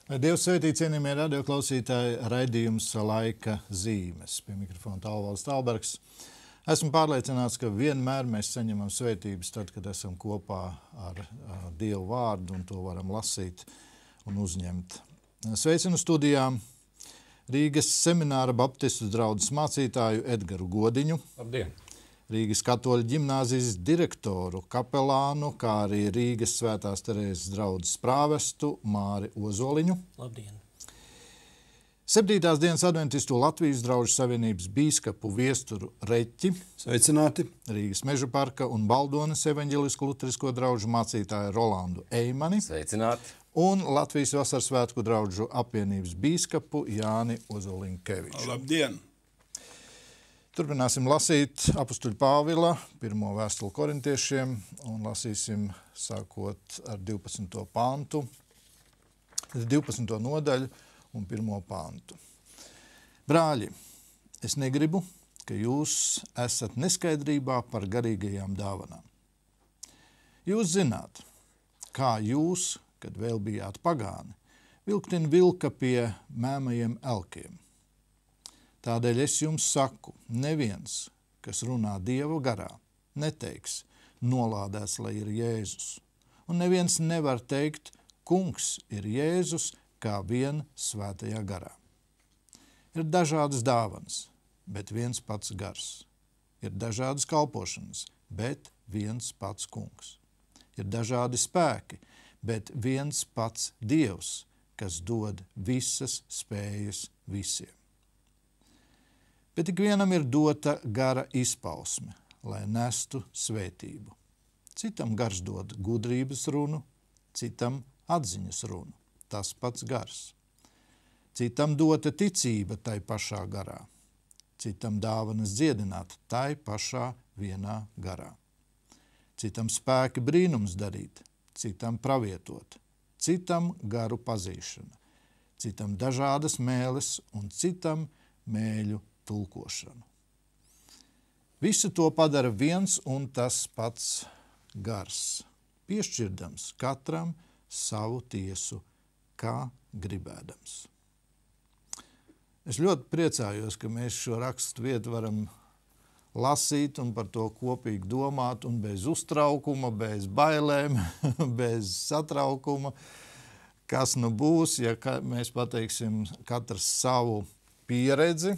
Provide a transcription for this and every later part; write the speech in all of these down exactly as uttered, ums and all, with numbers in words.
Dievs sveitī, cienījamie radioklausītāji, raidījums Laika zīmes. Pie mikrofona Tālvalds Tālbergs. Esmu pārliecināts, ka vienmēr mēs saņemam svētības tad, kad esam kopā ar Dievu vārdu un to varam lasīt un uzņemt. Sveicinu studijā Rīgas semināra baptistu draudzes mācītāju Edgaru Godiņu. Labdien! Rīgas katoļu ģimnāzijas direktoru, kapelānu, kā arī Rīgas Svētās Terēzes draudzes prāvestu Māri Ozoliņu. Labdien! Septītās dienas adventistu Latvijas draužu savienības bīskapu viesturu Reķi. Sveicināti! Rīgas Meža parka un Baldones evaņģelisko luterisko draužu mācītāju Rolandu Eimani. Sveicināti! Un Latvijas Vasarsvētku draužu apvienības bīskapu Jāni Ozoliņkeviču. Labdien! Turpināsim lasīt apustuļa Pāvila pirmo vēstuli korintiešiem un lasīsim sākot ar divpadsmito pantu, divpadsmito nodaļu un pirmo pantu. Brāļi, es negribu, ka jūs esat neskaidrībā par garīgajām dāvanām. Jūs zināt, kā jūs, kad vēl bijāt pagāni, vilktin vilka pie mēmajiem elkiem. Tādēļ es jums saku, neviens, kas runā Dieva garā, neteiks, nolādēts, lai ir Jēzus. Un neviens nevar teikt, kungs ir Jēzus, kā vien svētajā garā. Ir dažādas dāvanas, bet viens pats gars. Ir dažādas kalpošanas, bet viens pats kungs. Ir dažādi spēki, bet viens pats Dievs, kas dod visas spējas visiem. Bet ik vienam ir dota gara izpausme, lai nestu svētību. Citam gars dod gudrības runu, citam atziņas runu, tas pats gars. Citam dota ticība tai pašā garā, citam dāvanas dziedināt tai pašā vienā garā. Citam spēki brīnums darīt, citam pravietot, citam garu pazīšana, citam dažādas mēles un citam mēļu tulkošanu. Visu to padara viens un tas pats gars, piešķirdams katram savu tiesu, kā gribēdams. Es ļoti priecājos, ka mēs šo rakstu vietu varam lasīt un par to kopīgi domāt un bez uztraukuma, bez bailēm, bez satraukuma, kas nu būs, ja mēs pateiksim katrs savu pieredzi,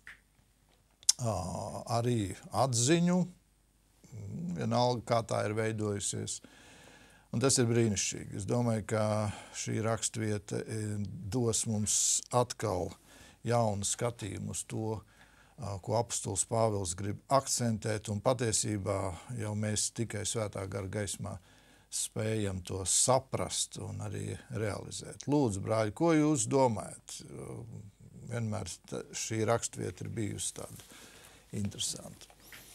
arī atziņu, vienalga, kā tā ir veidojusies. Un tas ir brīnišķīgi. Es domāju, ka šī rakstvieta dos mums atkal jaunu skatījumu uz to, ko apustulis Pāvils grib akcentēt, un patiesībā jau mēs tikai svētā gara gaismā spējam to saprast un arī realizēt. Lūdzu, brāļi, ko jūs domājat? Vienmēr šī rakstvieta ir bijusi tāda interesanti.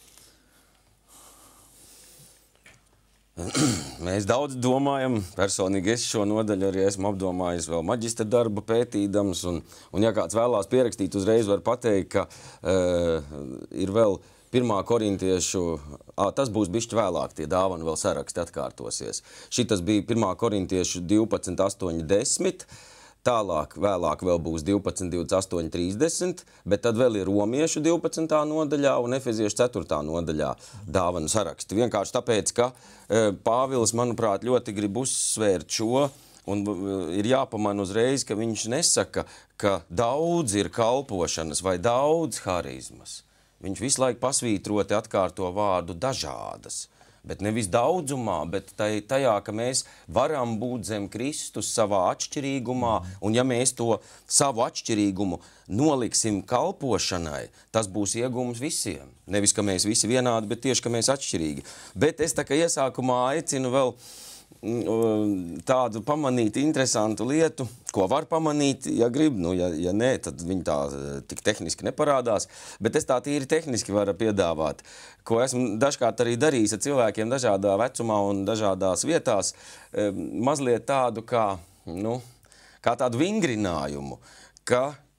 Mēs daudz domājam, personīgi es šo nodaļu arī esmu apdomājis vēl maģistra darbu pētīdams, un, un ja kāds vēlās pierakstīt, uzreiz var pateikt, ka uh, ir vēl pirmā korintiešu, ā, tas būs bišķi vēlāk, tie dāvanu vēl saraksti atkārtosies. Šitas bija pirmā korintiešu divpadsmit, astoņi, desmit, tālāk, vēlāk vēl būs divpadsmit, divdesmit astoņi, trīsdesmit, bet tad vēl ir romiešu divpadsmitā nodaļā un efeziešu ceturtā nodaļā dāvanu saraksti. Vienkārši tāpēc, ka e, Pāvils, manuprāt, ļoti grib uzsvērt šo, un ir jāpamana uzreiz, ka viņš nesaka, ka daudz ir kalpošanas vai daudz harizmas. Viņš visu laiku pasvītroti atkārto vārdu dažādas. Bet nevis daudzumā, bet tajā, ka mēs varam būt zem Kristus savā atšķirīgumā, un ja mēs to savu atšķirīgumu noliksim kalpošanai, tas būs iegūms visiem. Nevis, ka mēs visi vienādi, bet tieši, ka mēs atšķirīgi. Bet es tā kā iesākumā aicinu vēl tādu pamanīt interesantu lietu, ko var pamanīt, ja grib, nu, ja, ja nē, tad viņi tā tik tehniski neparādās, bet es tā tīri tehniski varu piedāvāt, ko esmu dažkārt arī darījis ar cilvēkiem dažādā vecumā un dažādās vietās, mazliet tādu kā, nu, kā tādu vingrinājumu, ka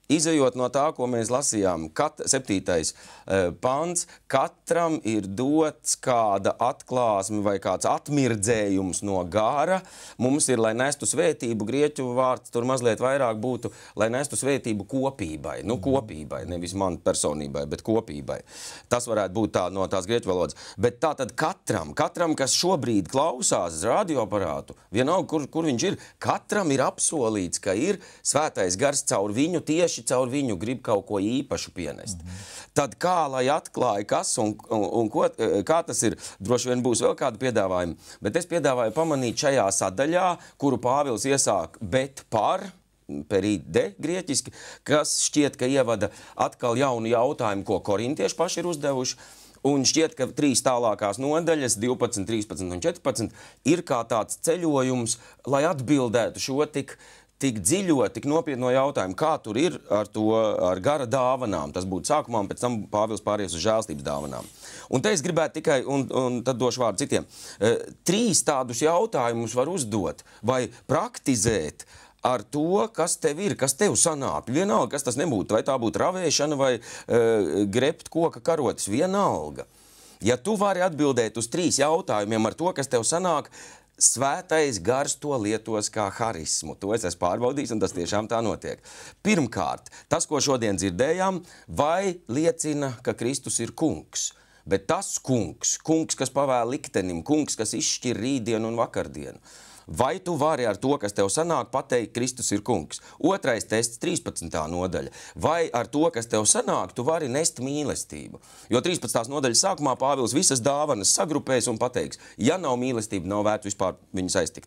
izejot no tā, ko mēs lasījām, kat, septītais uh, pants, katram ir dots kāda atklāsme vai kāds atmirdzējums no gāra. Mums ir, lai nestu svētību, grieķu vārds tur mazliet vairāk būtu, lai nestu svētību kopībai. Nu, kopībai, nevis man personībai, bet kopībai. Tas varētu būt tā no tās grieķu valodas. Bet tā tad katram, katram, kas šobrīd klausās radioaparātu, vienalga, kur, kur viņš ir, katram ir apsolīts, ka ir svētais gars caur viņu tieši caur viņu grib kaut ko īpašu pienest. Mm-hmm. Tad kā, lai atklāja kas un, un, un ko, kā tas ir, droši vien būs vēl kāda piedāvājuma, bet es piedāvāju pamanīt šajā sadaļā, kuru Pāvils iesāk bet par, peride grieķiski, kas šķiet, ka ievada atkal jaunu jautājumu, ko korintieši paši ir uzdevuši, un šķiet, ka trīs tālākās nodaļas, divpadsmit, trīspadsmit un četrpadsmit, ir kā tāds ceļojums, lai atbildētu šo tik tik dziļo, tik nopietno jautājumu, kā tur ir ar to, ar gara dāvanām. Tas būtu sākumā, un pēc tam Pāvils pāries uz žēlstības dāvanām. Un te es gribētu tikai, un, un tad došu vārdu citiem, e, trīs tādus jautājumus var uzdot vai praktizēt ar to, kas tev ir, kas tev sanāk. Vienalga, kas tas nebūtu, vai tā būtu ravēšana vai e, grebt koka karotes, vienalga. Ja tu vari atbildēt uz trīs jautājumiem ar to, kas tev sanāk, Svētais gars to lietos kā harismu. To es esmu pārbaudījis, un tas tiešām tā notiek. Pirmkārt, tas, ko šodien dzirdējām, vai liecina, ka Kristus ir kungs. Bet tas kungs, kungs, kas pavēl liktenim, kungs, kas izšķir rītdienu un vakardienu. Vai tu vari ar to, kas tev sanāk, pateikt, Kristus ir kungs? Otrais tests, trīspadsmitā nodaļa. Vai ar to, kas tev sanāk, tu vari nest mīlestību? Jo trīspadsmitās nodaļas sākumā Pāvils visas dāvanas sagrupēs un pateiks, ja nav mīlestība, nav vērts vispār viņus aiztikt.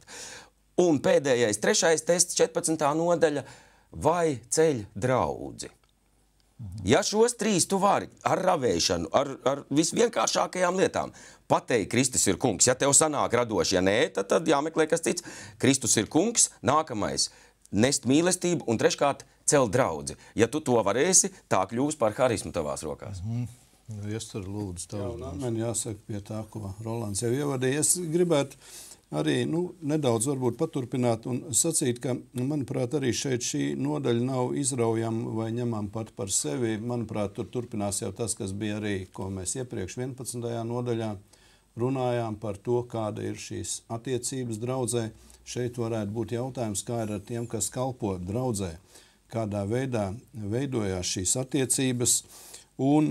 Un pēdējais, trešais tests, četrpadsmitā nodaļa, vai ceļ draudzi? Ja šos trīs tu vari ar ravēšanu, ar, ar visvienkāršākajām lietām pateikt, Kristus ir kungs. Ja tev sanāk radoši, ja nē, tad, tad jāmeklē kas cits. Kristus ir kungs, nākamais nest mīlestību un treškārt celt draudzi. Ja tu to varēsi, tā kļūs par harismu tavās rokās. Mm-hmm. Iestar lūdzu tavu. Jā, man jāsaka pie tā, ko Rolands jau ievadīja. Es gribētu arī nu, nedaudz varbūt paturpināt un sacīt, ka, manuprāt, arī šeit šī nodaļa nav izraujama vai ņemama pat par sevi. Manuprāt, tur turpinās jau tas, kas bija arī, ko mēs iepriekš vienpadsmitajā nodaļā runājām par to, kāda ir šīs attiecības draudzē. Šeit varētu būt jautājums, kā ir ar tiem, kas kalpo draudzē, kādā veidā veidojās šīs attiecības, un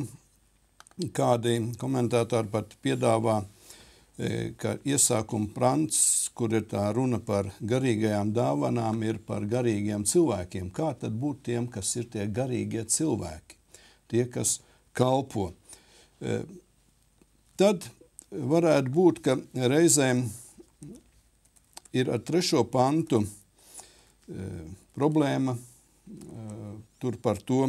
kādi komentētāri pat piedāvā, ka iesākuma prants, kur ir tā runa par garīgajām dāvanām, ir par garīgiem cilvēkiem. Kā tad būt tiem, kas ir tie garīgie cilvēki, tie, kas kalpo? Tad varētu būt, ka reizēm ir ar trešo pantu problēma tur par to.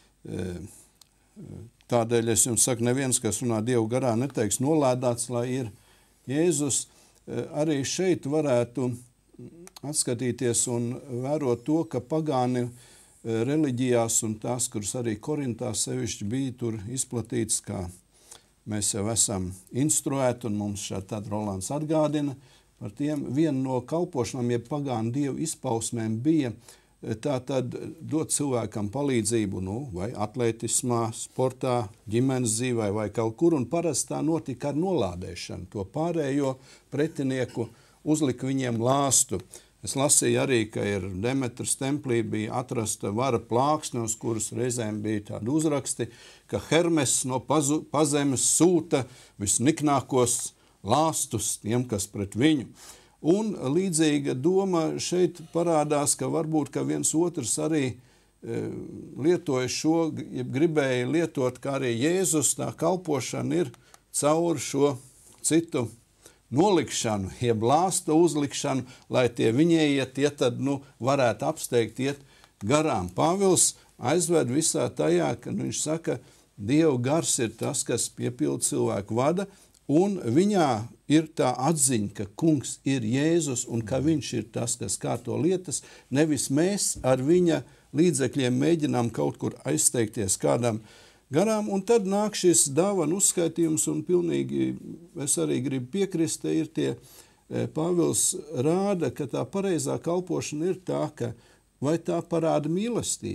Tādēļ es jums saku, neviens, kas runā Dievu garā, neteiks nolēdāts, lai ir Jēzus. Arī šeit varētu atskatīties un vērot to, ka pagāni reliģijās un tās, kuras arī Korintā sevišķi bija tur izplatīts, kā mēs jau esam instruēti, un mums šeit tāda Rolands atgādina par tiem. Viena no kalpošanām, jeb pagānu dievu izpausmēm bija tā tad dot cilvēkam palīdzību, nu, vai atletismā, sportā, ģimenes dzīvē vai kaut kur, un parasti tā notika ar nolādēšanu. To pārējo pretinieku uzlika viņiem lāstu. Es lasīju arī, ka ir Demetras templī bija atrasta vara plāksne, uz kuras reizēm bija tādi uzraksti, ka Hermes no pazu, pazemes sūta visniknākos lāstus tiem, kas pret viņu. Un līdzīga doma šeit parādās, ka varbūt ka viens otrs arī e, lietoja šo, ja gribēja lietot, kā arī Jēzus, tā kalpošana ir caur šo citu nolikšanu, jeb lāsta uzlikšanu, lai tie viņējie tie tad nu, varētu apsteigt iet garām. Pāvils aizved visā tajā, ka nu, viņš saka, Dieva gars ir tas, kas piepilda cilvēku vada, un viņā ir tā atziņa, ka kungs ir Jēzus un ka viņš ir tas, kas kārto lietas, nevis mēs ar viņa līdzekļiem mēģinām kaut kur aizsteigties kādam garām, un tad nāk šis dāvanu uzskaitījums, un pilnīgi es arī gribu piekrist, te ir tie, Pāvils rāda, ka tā pareizā kalpošana ir tā, ka vai tā parāda mīlestību,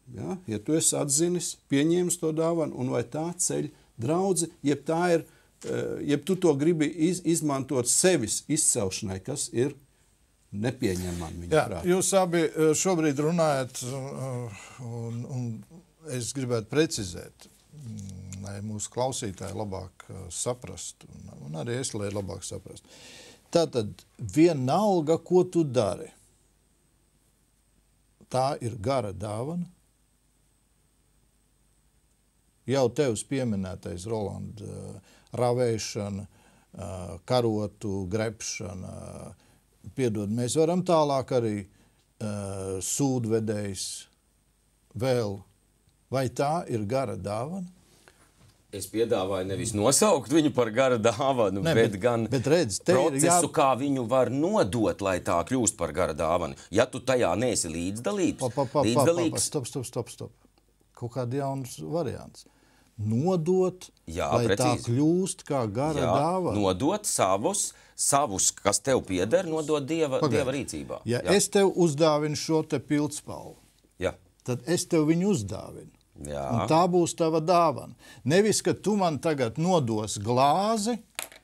Ja? Ja tu esi atzinis, pieņēmis to dāvanu, un vai tā ceļ draudzi, jeb tā ir, jeb tu to gribi iz, izmantot sevis izcelšanai, kas ir nepieņemami viņa Jā, prātā. jūs abi šobrīd runājat, un, un es gribētu precizēt, lai mūsu klausītāji labāk saprastu, un, un arī es, lai labāk saprastu. Tātad vienalga, ko tu dari, tā ir gara dāvana. Jau tevs pieminētais, Roland, ravēšana, karotu, grebšana, piedod, mēs varam tālāk arī sūdvedējs vēl. Vai tā ir gara dāvana? Es piedāvāju nevis nosaukt viņu par gara dāvanu, ne, bet, bet gan bet redz, procesu, jā... kā viņu var nodot, lai tā kļūst par gara dāvanu. Ja tu tajā neesi līdzdalības, pa, pa, pa, līdzdalīgs... Pa, pa, stop, stop, stop, stop. Kaut kāds jauns variants. Nodot, jā, lai precīzi. Tā kļūst kā gara jā, dāvana. Nodot savus, savus, kas tev pieder, nodot Dieva, dieva rīcībā. Ja jā. es tev uzdāvinu šo te pildspalvu, jā. tad es tev viņu uzdāvinu. Jā. Un tā būs tava dāvana. Nevis, ka tu man tagad nodos glāzi,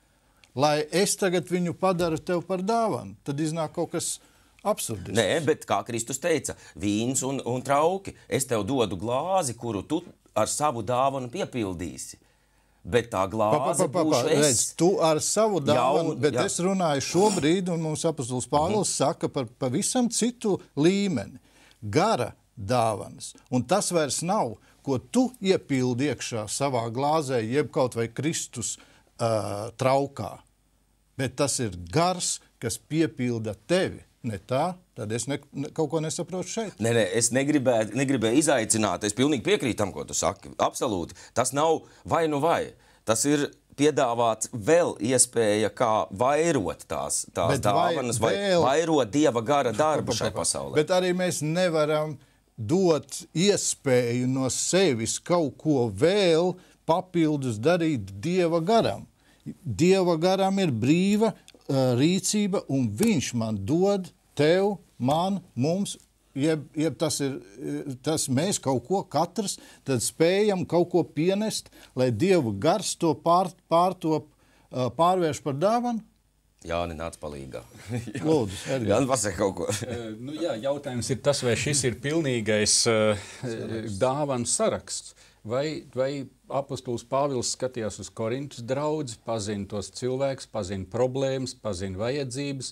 lai es tagad viņu padaru tev par dāvanu. Tad iznāk kaut kas absurdisks. Nē, bet kā Kristus teica, vīns un, un trauki. Es tev dodu glāzi, kuru tu ar savu dāvanu piepildīsi. Bet tā glāze pa, pa, pa, pa, būšu es. Redz, tu ar savu dāvanu, Jau, bet jā. es runāju šobrīd, un mums apostols Pāvils mm-hmm. saka par pavisam citu līmeni. Gara dāvanas. Un tas vairs nav, ko tu iepildi iekšā savā glāzē, jeb kaut vai Kristus uh, traukā. Bet tas ir gars, kas piepilda tevi. Ne tā, tad es ne, ne, kaut ko nesaprotu šeit. Nē, nē, es negribēju, negribēju izaicināt. Es pilnīgi piekrītu tam, ko tu saki. Absolūti. Tas nav vai nu vai. Tas ir piedāvāts vēl iespēja, kā vairot tās, tās Bet dāvanas, vai, vai vēl... vai vairot Dieva gara darbu šai pasaulē. Bet arī mēs nevaram dot iespēju no sevis kaut ko vēl papildus darīt Dieva garam. Dieva garam ir brīva uh, rīcība, un viņš man dod tev, man, mums, jeb, jeb tas ir, tas mēs kaut ko katrs, tad spējam kaut ko pienest, lai Dieva gars to pār, pārtop, uh, pārvērš par dāvanu. Jāni, nāc palīgā. Lūdzu, Edgars. Jāni, pasaka kaut ko. Uh, nu, jā, jautājums ir tas, vai šis ir pilnīgais uh, dāvanu saraksts. Vai, vai apostols Pāvils skatījās uz Korintus draudzi, pazina tos cilvēkus, pazina problēmas, pazina vajadzības.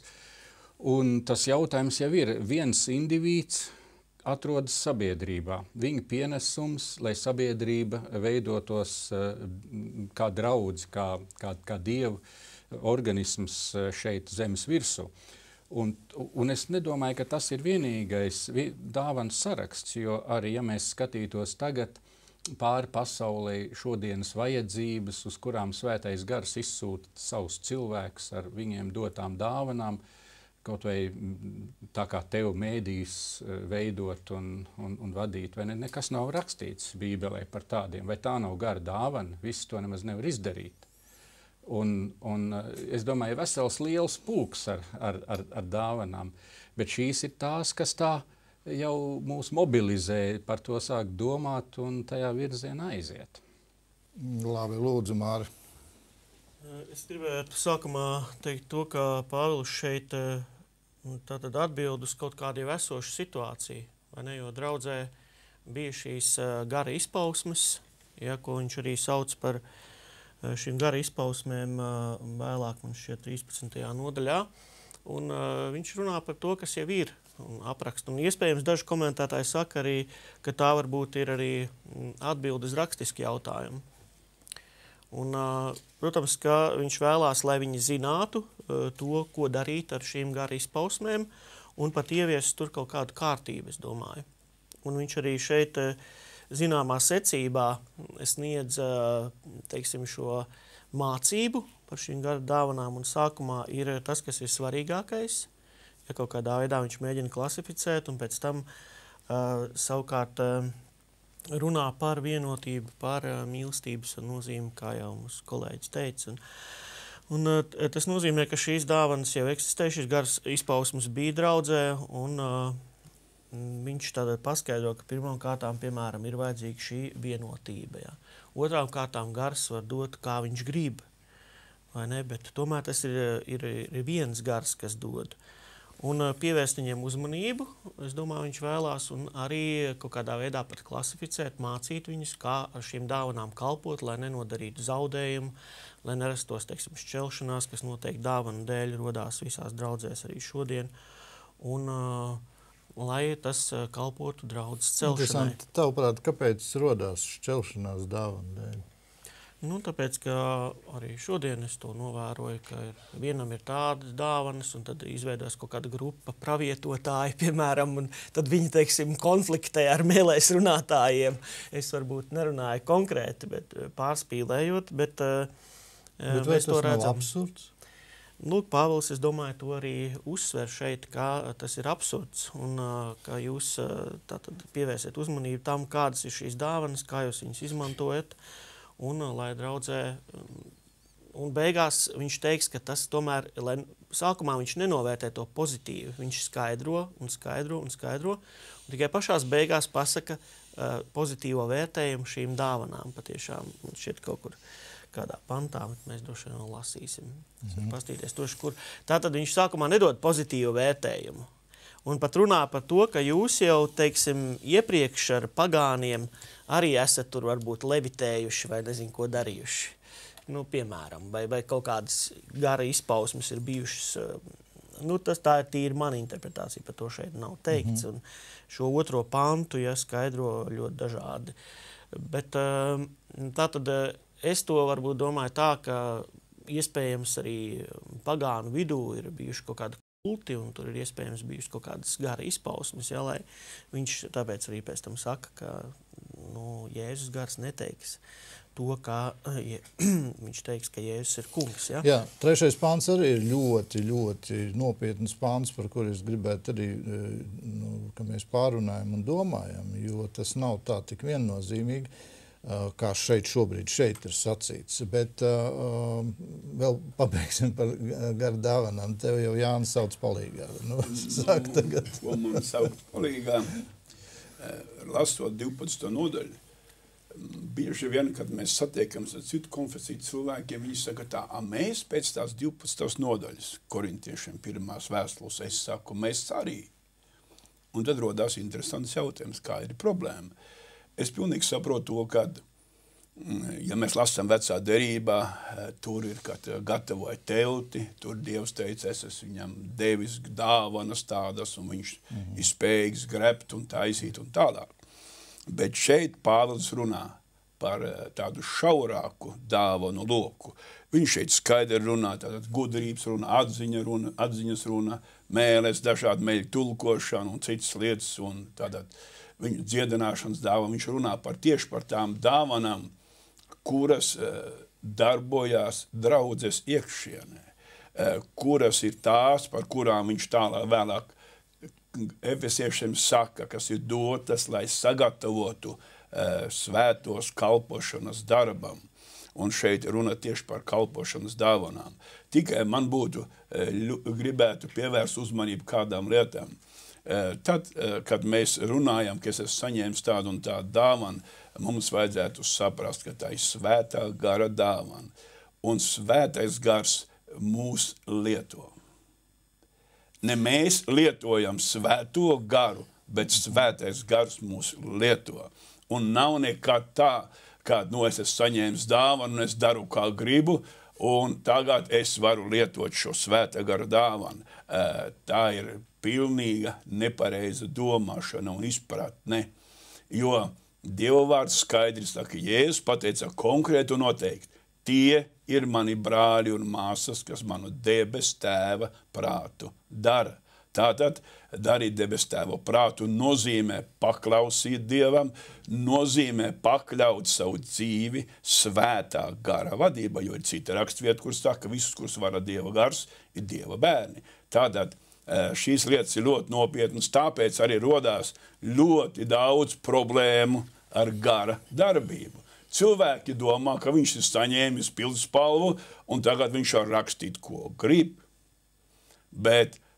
Un tas jautājums jau ir, viens indivīds atrodas sabiedrībā. Viņa pienesums, lai sabiedrība veidotos uh, kā draudzi, kā, kā, kā dievu organisms šeit zemes virsū. Un, un es nedomāju, ka tas ir vienīgais dāvanu saraksts, jo arī, ja mēs skatītos tagad pāri pasaulē šodienas vajadzības, uz kurām svētais gars izsūta savus cilvēkus ar viņiem dotām dāvanām, kaut vai tā kā tev mēdīs veidot un, un, un vadīt, vai ne, nekas nav rakstīts Bībelē par tādiem, vai tā nav gara dāvana, viss to nemaz nevar izdarīt. Un, un es domāju, vesels liels pulks ar, ar, ar, ar dāvanām, bet šīs ir tās, kas tā jau mūs mobilizē, par to sāk domāt un tajā virzienā aiziet. Labi, lūdzu, Māri. Es gribētu sākumā teikt to, ka Pāvils šeit tātad atbild uz kaut kādu jau esošu situāciju, vai ne, jo draudzē bija šīs gara izpausmes, ja, ko viņš arī sauc par šīm gara izpausmēm vēlāk man šķiet trīspadsmitajā nodaļā. Un uh, viņš runā par to, kas jau ir un apraksta. Un iespējams daži komentētāji saka arī, ka tā varbūt ir arī atbilde uz rakstiski jautājumu. Un, uh, protams, ka viņš vēlās, lai viņi zinātu uh, to, ko darīt ar šīm gara izpausmēm un pat ieviest tur kaut kādu kārtību, es domāju. Un viņš arī šeit uh, zināmā secībā sniedz, teiksim, šo mācību par šīm gara dāvanām, un sākumā ir tas, kas ir svarīgākais, ja kaut kādā veidā viņš mēģina klasificēt, un pēc tam uh, savukārt uh, runā par vienotību, par uh, mīlestības nozīmi, kā jau mūsu kolēģis teica. Un, un uh, tas nozīmē, ka šīs dāvanas jau eksistē, šīs garas izpausmes bija draudzē, un uh, viņš tātad paskaidro, ka pirmām kārtām, piemēram, ir vajadzīga šī vienotība. Ja. Otrām kārtām gars var dot, kā viņš grib, vai ne? Bet tomēr tas ir, ir, ir viens gars, kas dod. Un pievērst viņiem uzmanību, es domāju, viņš vēlās, un arī kaut kādā veidā pat klasificēt, mācīt viņus, kā ar šīm dāvanām kalpot, lai nenodarītu zaudējumu, lai nerastos, teiksim, šķelšanās, kas noteikti dāvanu dēļ rodās visās draudzēs arī šodien. Un, lai tas kalpotu draudzes celšanai. Tavuprāt, kāpēc rodās šķelšanās dāvanu dēļ? Nu, tāpēc, ka arī šodien es to novēroju, ka ir, vienam ir tādas dāvanas, un tad izveidojas kaut kāda grupa pravietotāji, piemēram, un tad viņi, teiksim, konfliktē ar mēlēs runātājiem. Es varbūt nerunāju konkrēti, bet pārspīlējot, bet, bet vai mēs to redzam. Absurds? Nu, Pāvils, es domāju, to arī uzsver šeit, kā tas ir absurds, un ka jūs tātad pievērsiet uzmanību tam, kādas ir šīs dāvanas, kā jūs viņas izmantojat, un lai draudzē, un beigās viņš teiks, ka tas tomēr, lai sākumā viņš nenovērtē to pozitīvi, viņš skaidro un skaidro un skaidro, un tikai pašās beigās pasaka uh, pozitīvo vērtējumu šīm dāvanām patiešām, un šeit kaut kur kādā pantā, bet mēs droši vien lasīsim. Mm-hmm. Pastīties toši, kur. Tātad viņš sākumā nedod pozitīvu vērtējumu. Un pat runā par to, ka jūs jau, teiksim, iepriekš ar pagāniem arī esat tur varbūt levitējuši vai nezinu, ko darījuši. Nu, piemēram, vai, vai kaut kādas gara izpausmes ir bijušas. Nu, tas tā ir tīri mana interpretācija, par to šeit nav teikts. Mm-hmm. Un šo otro pantu, ja, skaidro ļoti dažādi. Bet tātad es to varbūt domāju tā, ka iespējams arī pagānu vidū ir bijuši kaut kādi kulti, un tur ir iespējams bijuši kaut kādas gara izpausmes, ja, lai viņš tāpēc arī pēc tam saka, ka nu, Jēzus gars neteiks to, ka ja, viņš teiks, ka Jēzus ir kungs. Ja? Jā, trešais pāns arī ir ļoti, ļoti nopietns pāns, par kur es gribētu arī, nu, ka mēs pārunājam un domājam, jo tas nav tā tik viennozīmīgi, kā šeit šobrīd šeit ir sacīts. Bet uh, vēl pabeigsim par garu dāvanām. Tev jau Jānis sauc palīgā. Nu, sāk tagad. Ko man sauc palīgā? Lasot divpadsmito nodaļu, bieži vien, kad mēs satiekams ar citu konfesiju cilvēkiem, viņi saka tā, a mēs pēc tās divpadsmitos nodaļas, korintiešiem pirmās vēstules, es saku, mēs arī. Un tad rodās interesants jautājums, kā ir problēma. Es pilnīgi saprotu to, ka, ja mēs lasām vecā derībā, tur ir, kad gatavoja telti, tur Dievs teica, es esmu viņam devis dāvanas tādas, un viņš mm-hmm. ir spējīgs grebt un taisīt un tālāk. Bet šeit Pāvils runā par tādu šaurāku dāvanu loku. Viņš šeit skaidri runā, tātad gudrības runa, atziņa runa, atziņas runa, mēles, dažādi mēļu tulkošana un citas lietas, un tātad viņa dziedināšanas dāvana, viņš runā par tieši par tām dāvanām, kuras uh, darbojās draudzes iekšienē, uh, kuras ir tās, par kurām viņš tālāk vēlāk efesiešiem saka, kas ir dotas, lai sagatavotu uh, svētos kalpošanas darbam. Un šeit runa tieši par kalpošanas dāvanām. Tikai man būtu uh, gribētu pievērst uzmanību kādām lietām. Tad, kad mēs runājam, ka es esmu saņēmis tādu un tādu dāvanu, mums vajadzētu saprast, ka tā ir svētā gara dāvana. Un svētais gars mūs lieto. Ne mēs lietojam svēto garu, bet svētais gars mūs lieto. Un nav nekā tā, kā nu, es esmu saņēmis dāvanu, un es daru, kā gribu, un tagad es varu lietot šo svētā gara dāvanu. Tā ir pilnīga nepareiza domāšana un izpratne, jo Dieva vārds skaidri saka, Jēzus pateica konkrēti un noteikti, tie ir mani brāļi un māsas, kas manu debes tēva prātu dara. Tātad darīt debes tēva prātu nozīmē paklausīt Dievam, nozīmē pakļaut savu dzīvi svētā gara vadība, jo ir cita rakstvieta, kur saka, visus, kurus vara Dieva gars, ir Dieva bērni. Tātad šīs lietas ir ļoti nopietnas, tāpēc arī rodās ļoti daudz problēmu ar gara darbību. Cilvēki domā, ka viņš ir saņēmis pildspalvu, un tagad viņš var rakstīt, ko grib. Bet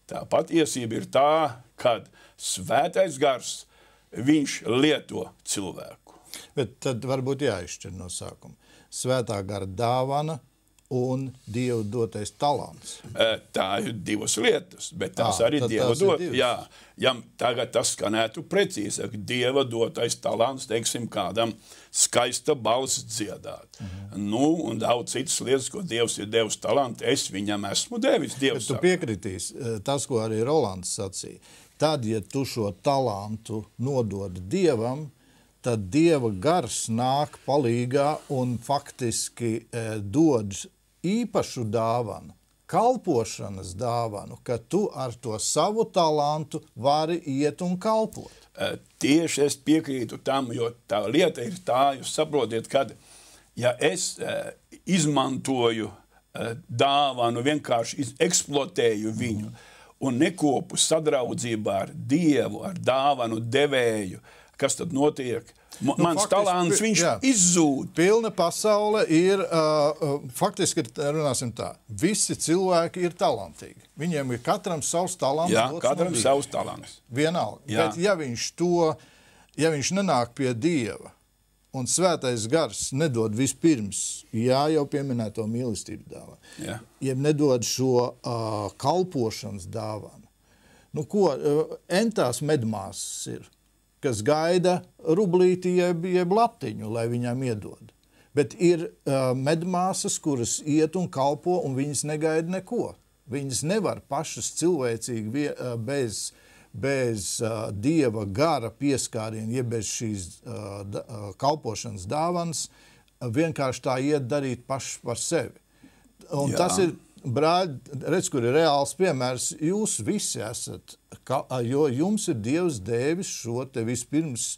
Tā patiesība ir tā, kad svētais gars, viņš lieto cilvēku. Bet tad varbūt jāizšķir no sākuma. Svētā gara dāvana un Dieva dotais talants. Tā ir divas lietas, bet tās À, arī tad Dieva tās ir dot. divas. Jā, ja tagad tas skanētu precīzi, ka Dieva dotais talants, teiksim, kādam skaista balss dziedāt. Mhm. Nu, un daudz citas lietas, ko Dievs ir devis talantu, es viņam esmu devis. Dievs Bet tu saka. piekritīsi, tas, ko arī Rolands sacīja, tad, ja tu šo talantu nodod Dievam, tad Dieva gars nāk palīgā un faktiski e, dod īpašu dāvanu, kalpošanas dāvanu, ka tu ar to savu talantu vari iet un kalpot. Tieši es piekrītu tam, jo tā lieta ir tā, jūs saprotiet, kad ja es uh, izmantoju uh, dāvanu, vienkārši iz, eksploatēju viņu mm. un nekopu sadraudzībā ar Dievu, ar dāvanu devēju, kas tad notiek? M nu, Mans faktiski, talants, viņš jā, izzūd. Pilna pasaule ir, uh, faktiski runāsim tā, visi cilvēki ir talantīgi. Viņiem ir katram savs talants. Jā, katram savs talants. Vienalga. Jā. Bet ja viņš to, ja viņš nenāk pie Dieva un svētais gars nedod vispirms, jā, jau pieminēto mīlestības dāvanu, jā. ja nedod šo uh, kalpošanas dāvanu, nu ko, uh, entās medmāsas ir, kas gaida rublīti jeb, jeb latiņu, lai viņam iedod. Bet ir uh, medmāsas, kuras iet un kalpo, un viņas negaida neko. Viņas nevar pašas cilvēcīgi vie, uh, bez, bez uh, Dieva gara pieskāriena, jeb bez šīs uh, da, uh, kalpošanas dāvanas, uh, vienkārši tā iet darīt paši par sevi. Un Jā. tas ir, brāļi, redz, kur ir reāls piemērs, jūs visi esat, ka, jo jums ir Dievs devis šo te vispirms,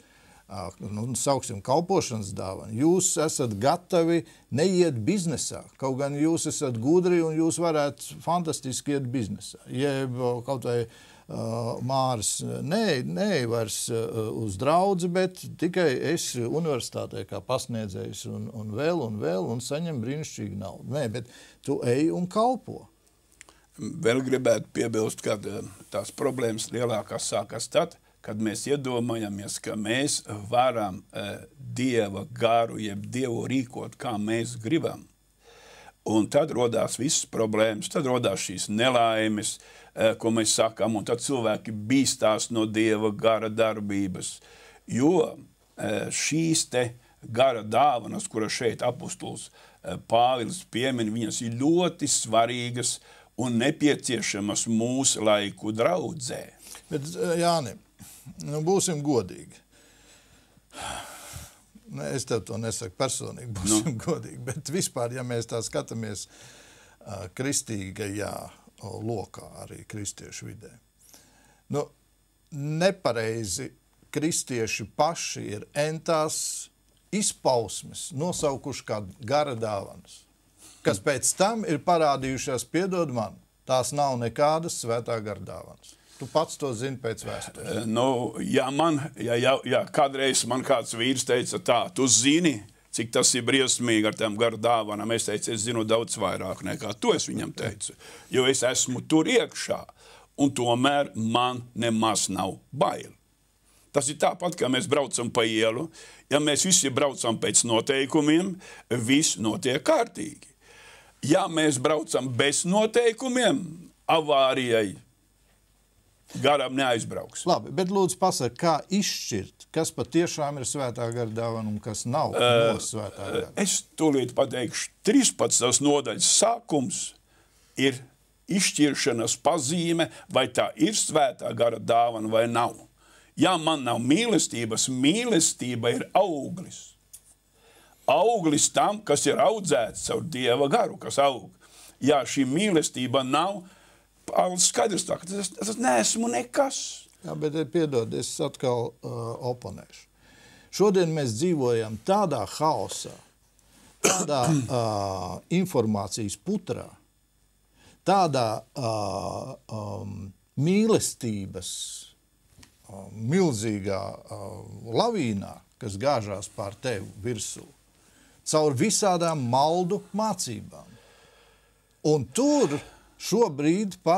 nu, sauksim, kalpošanas dāvanu. Jūs esat gatavi neiet biznesā, kaut gan jūs esat gudri un jūs varētu fantastiski iet biznesā. Jeb kaut vai uh, Māris ne, ne vairs uh, uz draudzi, bet tikai es universitātē kā pasniedzējs un, un vēl un vēl un saņem brīnišķīgu naudu. Nē, bet tu ej un kalpo. Vēl gribētu piebilst, ka tās problēmas lielākās sākas tad, kad mēs iedomājamies, ka mēs varam uh, Dieva garu, jeb Dievu rīkot, kā mēs gribam. Un tad rodās visas problēmas, tad rodās šīs nelaimes, uh, ko mēs sakām, un tad cilvēki bīstās no Dieva gara darbības. Jo uh, šīs te gara dāvanas, kura šeit apostols uh, Pāvils piemin, viņas ir ļoti svarīgas un nepieciešamas mūsu laiku draudzē. Bet, Jāni, nu, būsim godīgi. Es tev to nesaku personīgi, būsim nu. godīgi, bet vispār, ja mēs tā skatāmies uh, kristīgajā uh, lokā, arī kristiešu vidē, nu, nepareizi kristieši paši ir entās izpausmes nosaukuši kā gara dāvanas, kas pēc tam ir parādījušās, piedod man, tās nav nekādas svētā gara dāvanas. Tu pats to zini pēc vēstures. Nu, ja, man, ja, ja, ja kādreiz man kāds vīrs teica tā, tu zini, cik tas ir briesmīgi ar tām gara dāvanām, es teicu, es zinu daudz vairāk nekā to es viņam teicu, jo es esmu tur iekšā, un tomēr man nemaz nav bail. Tas ir tāpat, kā mēs braucam pa ielu, ja mēs visi braucam pēc noteikumiem, viss notiek kārtīgi. Ja mēs braucam bez noteikumiem, avārijai garam neaizbrauks. Labi, bet lūdzu pasaka, kā izšķirt, kas patiešām ir svētā gara dāvana un kas nav uh, no svētā gara? Es tūlīt pateikšu, trīspadsmitās nodaļas sākums ir izšķiršanas pazīme, vai tā ir svētā gara dāvana vai nav. Ja man nav mīlestības, mīlestība ir auglis. Auglis tam, kas ir audzēts caur Dieva garu, kas aug. Ja šī mīlestība nav, Pāvils skaidrs tā, ka tas, tas neesmu nekas. Jā, bet piedod, es atkal uh, oponēšu. Šodien mēs dzīvojam tādā haosā, tādā uh, informācijas putrā, tādā uh, um, mīlestības uh, milzīgā uh, lavīnā, kas gāžās pār tevi virsū, caur visādām maldu mācībām. Un tur šobrīd pat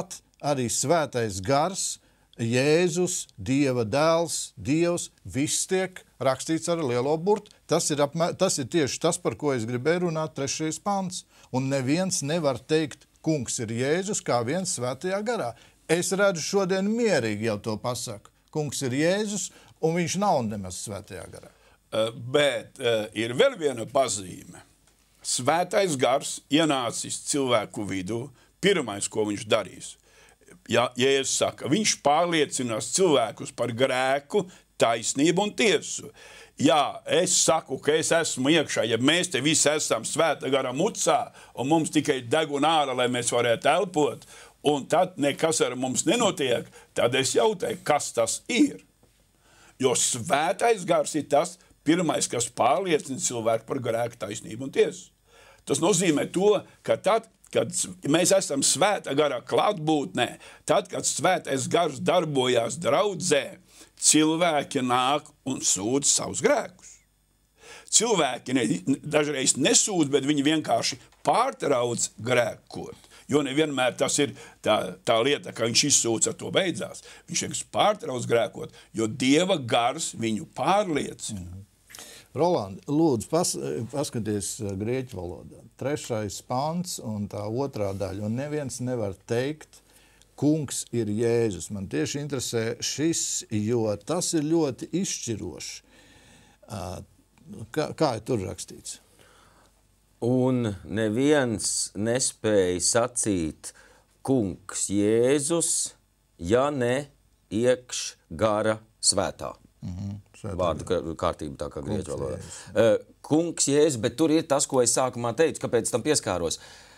arī svētais gars, Jēzus, Dieva dēls, Dievs, viss tiek rakstīts ar lielo burtu. Tas ir, apmē, tas ir tieši tas, par ko es gribēju runāt, trešais pants. Un neviens nevar teikt, kungs ir Jēzus, kā viens svētajā garā. Es redzu šodien mierīgi jau to pasaku. Kungs ir Jēzus, un viņš nav nemaz svētajā garā. Uh, bet uh, ir vēl viena pazīme. Svētais gars ienācis cilvēku vidū, pirmais, ko viņš darīs. Ja, ja es saku, viņš pārliecinās cilvēkus par grēku, taisnību un tiesu. Jā, es saku, ka es esmu iekšā, ja mēs te visi esam svēta gara mucā, un mums tikai deg un ārā, lai mēs varētu elpot, un tad nekas ar mums nenotiek, tad es jautāju, kas tas ir. Jo svētais gars ir tas pirmais, kas pārliecina cilvēku par grēku, taisnību un tiesu. Tas nozīmē to, ka tad, kad mēs esam svētā garā klātbūtnē, tad, kad svētais gars darbojās draudzē, cilvēki nāk un sūdz savus grēkus. Cilvēki ne, dažreiz nesūdz, bet viņi vienkārši pārtrauc grēkot. Jo nevienmēr tas ir tā, tā lieta, ka viņš izsūdz, ar to beidzās. Viņš vienkārši pārtrauc grēkot, jo Dieva gars viņu pārliecina. Mm. Roland, lūdzu, pas, paskaties grieķu valodā. Trešais pants un tā otrā daļa. Un neviens nevar teikt, kungs ir Jēzus. Man tieši interesē šis, jo tas ir ļoti izšķiroši. Kā, kā ir tur rakstīts? Un neviens nespēja sacīt kungs Jēzus, ja ne iekš gara svētā. Mhm. Vārdu kārtība tā kā grieķu valodā. Uh, kungs Jēzus, bet tur ir tas, ko es sākumā teicu, kāpēc tam pieskāros.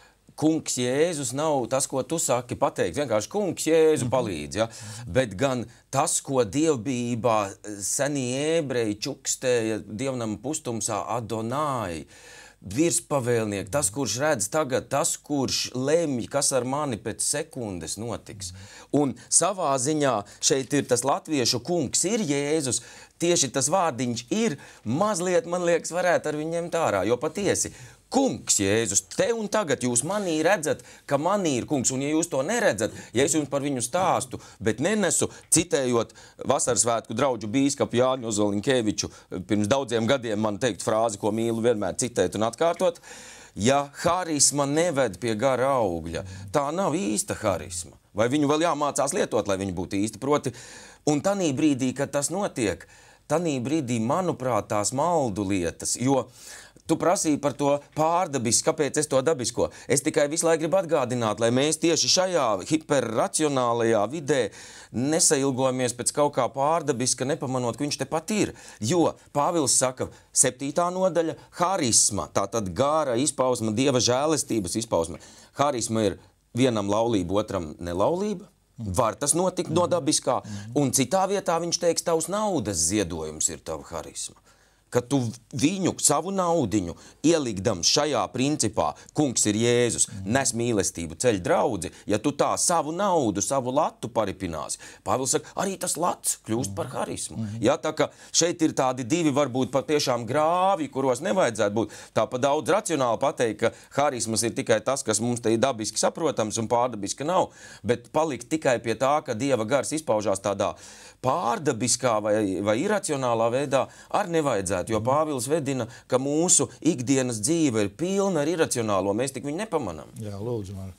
Kungs Jēzus nav tas, ko tu saki pateikt, vienkārši kungs Jēzu palīdz, ja? Bet gan tas, ko dievbijībā senie ebreji čukstēja dievnama pustumsā Adonai, virspavēlnieki, tas, kurš redz tagad, tas, kurš lemj, kas ar mani pēc sekundes notiks. Un savā ziņā šeit ir tas latviešu kungs ir Jēzus, tieši tas vārdiņš ir, mazliet, man liekas, varētu ar viņu ņemt ārā, jo patiesi, kungs Jēzus, te un tagad jūs manī redzat, ka manī ir kungs, un ja jūs to neredzat, ja es jums par viņu stāstu, bet nenesu, citējot Vasarasvētku draudžu bīskapu Jāņu Ozoliņkeviču, pirms daudziem gadiem man teikt frāzi, ko mīlu vienmēr citēt un atkārtot, ja harisma neved pie gara augļa, tā nav īsta harisma. Vai viņu vēl jāmācās lietot, lai viņa būtu īsta, proti, un tanī brīdī, kad tas notiek, tanī brīdī, manuprāt, tās maldu lietas, jo tu prasīji par to pārdabiski, kāpēc es to dabisko. Es tikai visu laiku gribu atgādināt, lai mēs tieši šajā hiperracionālajā vidē nesailgojamies pēc kaut kā pārdabiska, nepamanot, ka viņš te pat ir. Jo Pāvils saka, septītā nodaļa, harisma, tātad gara izpausma, Dieva žēlestības izpausma. Harisma ir vienam laulība, otram nelaulība. Var tas notikt no dabiskā. Un citā vietā viņš teiks, tavs naudas ziedojums ir tava harisma. Ka tu viņu, savu naudiņu, ielikdams šajā principā, kungs ir Jēzus, nes mīlestību, ceļ draudzi, ja tu tā savu naudu, savu latu paripināsi, Pāvils saka, arī tas lats kļūst par harismu. Ja, tā ka šeit ir tādi divi varbūt patiešām grāvi, kuros nevajadzētu būt. Tā pa daudz racionāli pateikt, ka harismas ir tikai tas, kas mums te ir dabiski saprotams un pārdabiski nav, bet palikt tikai pie tā, ka Dieva gars izpaužās tādā pārdabiskā vai, vai iracionālā veidā, ar nevajadzētu. Jo Pāvils vedina, ka mūsu ikdienas dzīve ir pilna ar iracionālo, mēs tik viņu nepamanām. Jā, lūdzu, Mari.